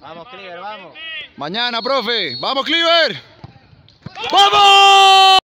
Vamos, Cliver, vamos. Mañana, profe. ¡Vamos, Cliver! ¡Vamos!